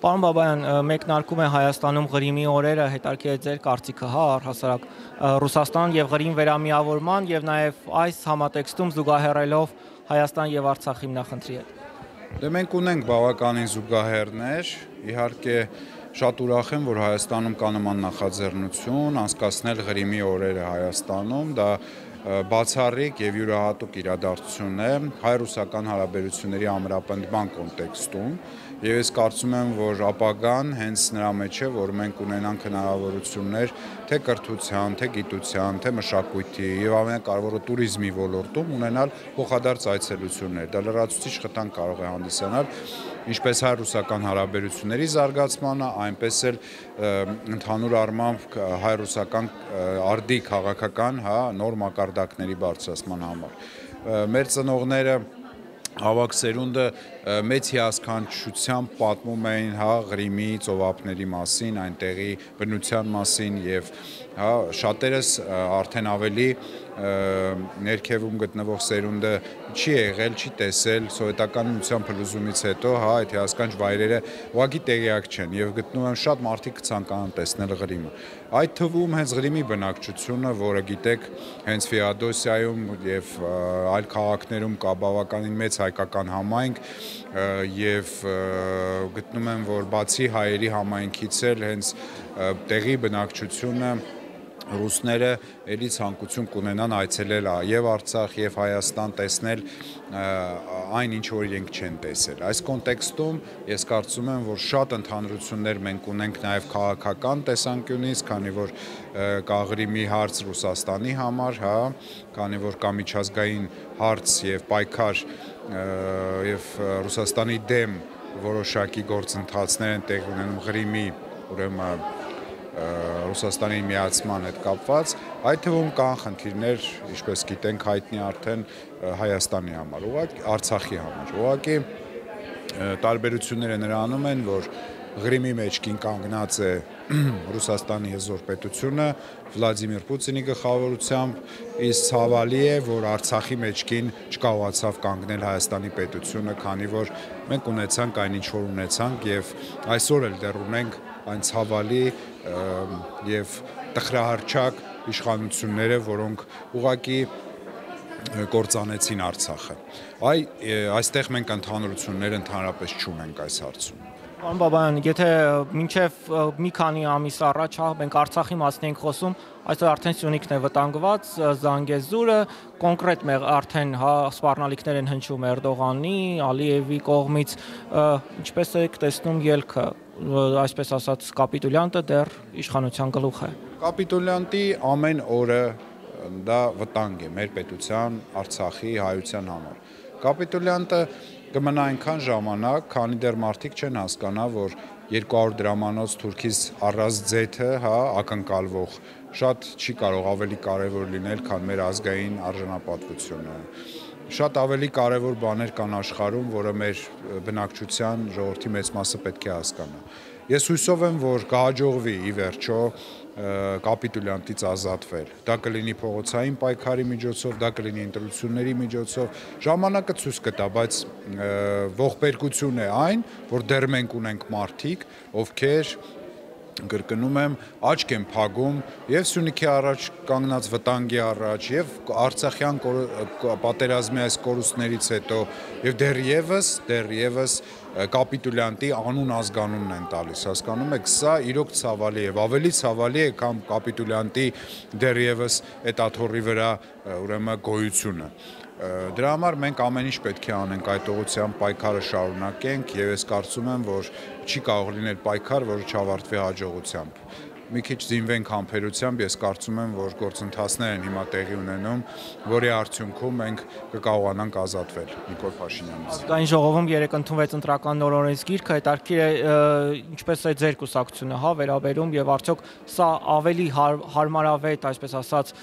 Պարոն Բաբայան, մեկնարկում է Հայաստանում Ղրիմի օրերը, հետաքրքիր է ձեր կարծիքը, առհասարակ Ռուսաստան եւ Ղրիմ վերամիավորման եւ նաեւ այս համատեքստում զուգահեռելով Հայաստան եւ Արցախ հիմնախնդրի հետ։ Դե մենք ունենք բավականին զուգահեռներ, իհարկե շատ ուրախ եմ, որ Հայաստանում կա նման նախաձեռնություն անցկացնել Ղրիմի օրերը Հայաստանում, դա բացառիկ եւ յուրահատուկ իրադարձություն է հայ-ռուսական հարաբերությունների ամրապնդման կոնտեքստում եւ ես կարծում եմ, որ ապագան հենց նրա մեջ է, որ մենք ունենանք հնարավորություններ թե կրթության, թե գիտության, թե մշակույթի եւ ամենակարևորը туриզմի ոլորտում ունենալ փոխադարձ այցելություններ։ Դա լրացուցիչ խթան կարող է հանդիսանալ ինչպես հայ-ռուսական հարաբերությունների զարգացմանը, այնպես էլ ընդհանուր առմամբ հայ-ռուսական արդի քաղաքական նոր մակարդակների բարձրացման համար։ Մեր ծնողները ավագ սերունդը մեծ հիասքանչությամբ պատմում էին Ղրիմի ծովափների մասին, այնտեղի բնության մասին եւ շատերս արդեն ավելի ներքևում գտնվող սերունդը չի եղել, չի տեսել սովետական միության փլուզումից հետո այդ հիասքանչ վայրերը ուղղակի տեղյակ չեն եւ գտնում եմ շատ մարդիկ կցանկանան տեսնել Ղրիմը։ Այդ թվում հենց Ղրիմի բնակչությունը, որը գիտեք, հենց Ֆեոդոսիայում եւ այլ քաղաքներում կա բավականին մեծ հայկական համայնք եւ գտնում եմ, որ բացի հայերի համայնքից էլ հենց տեղի բնակչությունը ռուսները էլի ցանկություն կունենան այցելել եւ Արցախ եւ Հայաստան տեսնել այն ինչ որ իրենք չեն տեսել։ Այս կոնտեքստում ես կարծում եմ, որ շատ ընդհանրություններ մենք ունենք նաեւ քաղաքական տեսանկյունից, քանի որ կա Ղրիմի հարց Ռուսաստանի համար, քանի որ կա միջազգային հարց եւ պայքար եւ Ռուսաստանի դեմ որոշակի գործընթացներ են տեղի ունենում Ղրիմի, ուրեմն Ռուսաստանի միացման հետ կապված, այդ թվում կան խնդիրներ, ինչպես գիտենք, հայտնի արդեն Հայաստանի համար, Արցախի համար։ Ուղղակի տարբերությունները նրանում են, որ Ղրիմի մեջքին կանգնած է Ռուսաստանի հզոր պետությունը Վլադիմիր Պուտինի գլխավորությամբ, իսկ ցավալի է, որ Արցախի մեջքին չկարողացավ կանգնել Հայաստանի պետությունը, քանի որ մենք ունեցանք այն ինչ որ ունեցանք եւ այսօր էլ դեռ ունենք այն ցավալի եւ տխրահարճակ իշխանությունները, որոնք ուղղակի կործանեցին Արցախը։ Այստեղ մենք ընդհանրություններ ընդհանրապես չունենք այս հարցում։ Պարոն Բաբայան, եթե մինչև մի քանի ամիս առաջ մենք Արցախի մասին ենք խոսում, այսօր արդեն Սյունիքն է վտանգված, Զանգեզուրը, կոնկրետ արդեն սպառնալիքներ են հնչում Էրդողանի, Ալիևի կողմից, ինչպես եք տեսնում ելքը, այսպես ասած, Կապիտուլիանտը դեռ իշխանության գլուխ է։ Կապիտուլիանտի ամեն օրը դա վտանգ է մեր պետության, Արցախի, հայության համար։ Կապիտուլիանտը կմնա այնքան ժամանակ, քանի դեռ մարդիկ չեն հասկանա, որ 200 դրամանոց թուրքից առած ձեթը, ակնկալվող, շատ չի կարող ավելի կարևոր լինել, քան մեր ազգային արժանապատվությունը։ Շատ ավելի կարևոր բաներ կան աշխարհում, որը մեր բնակչության ժողովրդի մեծ մասը պետք է հասկանա։ Ես հույսով եմ, որ կհաջողվի ի վերջո Կապիտուլիանտից ազատվել։ Դա կլինի փողոցային պայքարի միջոցով, դա կլինի ընտրությունների միջոցով։ Ժամանակը ցույց կտա, բայց ողբերգություն է այն, որ դեռ մենք ունենք մարդիկ, ովքեր կրկնում եմ, աչք են փակում եւ Սյունիքի առաջ կանգնած վտանգի առաջ եւ Արցախյան պատերազմի այս կորուստներից հետո եւ դեռևս Կապիտուլիանտի անուն ազգանունն են տալիս, հասկանում եք, սա իրոք ցավալի է, ավելի ցավալի է, քան Կապիտուլիանտի դեռևս այդ աթոռի վրա ուրեմն գոյությունը։ Դրա համար մենք ամեն ինչ պետք է անենք այդ ուղղությամբ պայքարը շարունակենք եւ ես կարծում եմ, որ չի կարող լինել պայքար, որը չավարտվի հաջողությամբ։ Մի քիչ զինվենք համբերությամբ, ես կարծում եմ, որ գործընթացներ են հիմա տեղի ունենում, որի արդյունքում մենք կկարողանանք ազատվել Նիկոլ Փաշինյանից։ Ազգային ժողովում երեկ ընդունվեց ընտրական նորօրինց գիրքը, հետաքրքիր է ինչպես է ձեր կուսակցությունը վերաբերում եւ արդյոք սա ավելի հարմարավետ, այսպես ասած,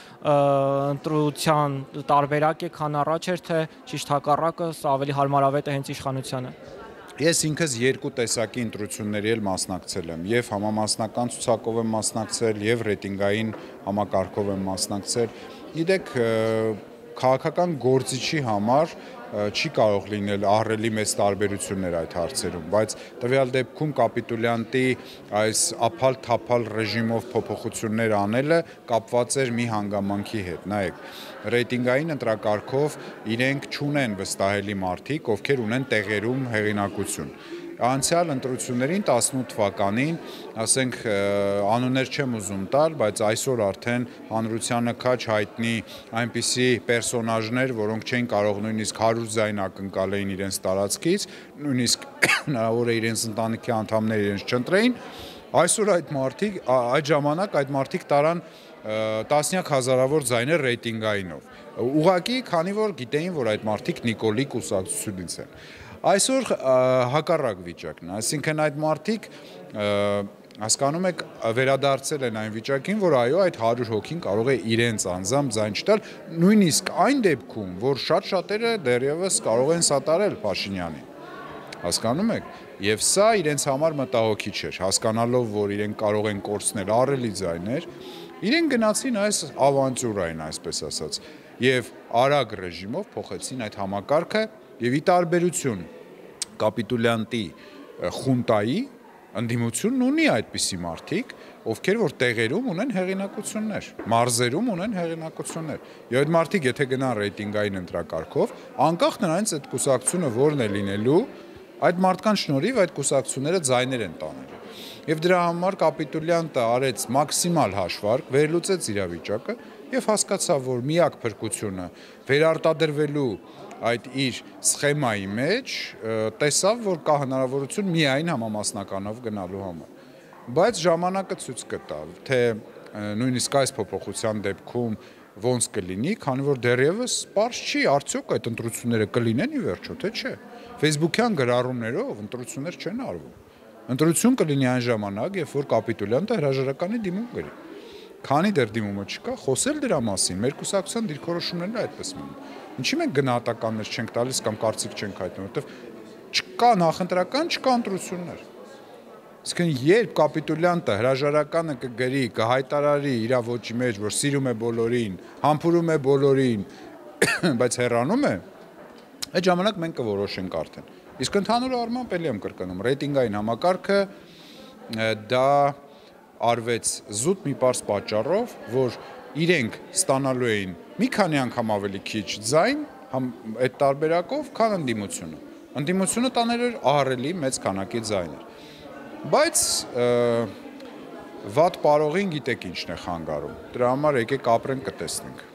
ընտրության տարբերակ է, քան առաջ էր, թե ճիշտ հակառակը, սա ավելի հարմարավետ է հենց իշխանությանը։ Ես ինքս երկու տեսակի ընտրությունների էլ մասնակցել եմ, եւ համամասնական ցուցակով եմ մասնակցել, եւ ռեյտինգային համակարգով եմ մասնակցել։ Գիտեք, քաղաքական գործիչի համար չի կարող լինել ահռելի մեծ տարբերություններ այդ հարցերում, բայց տվյալ դեպքում կապիտուլիանտի այս ափալ-թափալ ռեժիմով փոփոխություններ անելը կապված էր մի հանգամանքի հետ, նայեք, ռեյտինգային ընտրակարգով իրենք չունեն վստահելի մարդիկ, ովքեր ունեն տեղերում հեղինակություն։ Անցյալ ընտրություններին 18 թվականին, ասենք անուններ չեմ ուզում տալ, բայց այսօր արդեն հանրությանը քաչ հայտնի այնպիսի պերսոնաժներ, որոնք չէին կարող նույնիսկ 100 ձայն ակնկալեին իրենց տարածքից, նույնիսկ հնարավոր է իրենց ընտանիքի անդամները իրենց չընտրեին, այսօր այդ ժամանակ այդ մարդիկ տարան տասնյակ հազարավոր ձայներ ռեյտինգայինով։ Ուղղակի, քանի որ գիտեին, որ այդ մարդիկ Նիկոլի կուսակցությունից են։ Այսօր հակառակ վիճակն է, այսինքն այդ մարդիկ հասկանում եք վերադարձել են այն վիճակին, որ այո, այդ 100 հոգին կարող է իրենց անձամբ ձայն չտալ, նույնիսկ այն դեպքում, որ շատ-շատերը դեռևս կարող են սատարել Փաշինյանին, հասկանում եք, եւ սա իրենց համար մտահոգիչ էր, հասկանալով, որ իրենք կարող են կորցնել ահռելի ձայներ, իրենք գնացին այս ավանտյուրային, այսպես ասած, եւ արագ ռեժիմով փոխեցին այդ համակարգը եւ ի տարբերություն կապիտուլիանտի խունտայի ընդդիմությունն ունի այդպիսի մարդիկ, ովքեր որ տեղերում ունեն հեղինակություններ, մարզերում ունեն հեղինակություններ։ Եվ այդ մարդիկ եթե գնան ռեյտինգային ընտրակարգով, անկախ նրանից այդ կուսակցությունը որն է լինելու, այդ մարդկանց շնորհիվ այդ կուսակցությունները ձայներ են տանելու։ Եվ դրա համար կապիտուլիանտը արեց մաքսիմալ հաշվարկ, վերլուծեց իրավիճակը եւ հասկացավ, որ միակ փրկությունը վերարտադրվելու այդ իր սխեմայի մեջ տեսավ, որ կա հնարավորություն միայն համամասնականով գնալու համար։ Բայց ժամանակը ցույց կտավ, թե նույնիսկ այս փոփոխության դեպքում ոնց կլինի, քանի որ դեռևս պարզ չի, արդյոք այդ ընտրությունները կլինեն ի վերջո, թե չէ։ Facebook-յան գրառումներով ընտրություններ չեն արվում։ Ընտրություն կլինի այն ժամանակ, երբ որ կապիտուլիանտը հրաժարականի դիմում գրի։ Քանի դեռ դիմումը չկա, խոսել դրա մասին, մեր կուսակցության դիրքորոշումներն այդպես մնում։ Ինչի մենք գնահատականներ չենք տալիս կամ կարծիք չենք հայտնում, որովհետև չկա նախընտրական, չկա ընտրություններ։ Իսկն երբ կապիտուլիանտը հրաժարականը կգրի, կհայտարարի իր ոճի մեջ, որ սիրում է բոլորին, համբուրում է բոլորին, բայց հեռանում է, այդ ժամանակ մենք կորոշենք արդեն։ Իսկ ընդհանուր առմամբ էլի եմ կրկնում, ռեյտինգային համակարգը դա արվեց զուտ մի պարզ պատճառով, որ իրենք ստանալու էին մի քանի անգամ ավելի քիչ ձայն այդ տարբերակով, քան ընդդիմությունը։ Ընդդիմությունը տանել էր ահռելի մեծ քանակի ձայներ։ Բայց վատ պարողին գիտեք ինչն է խանգարում։ Դրա համար եկեք ապրենք կտեսնենք։